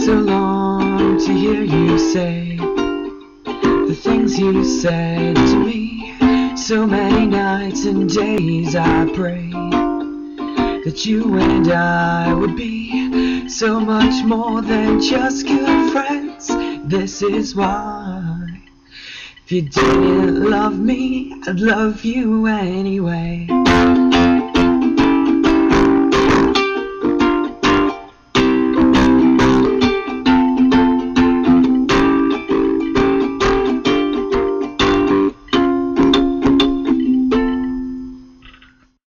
so long to hear you say the things you said to me. So many nights and days I pray that you and I would be so much more than just good friends. This is why, if you didn't love me, I'd love you anyway.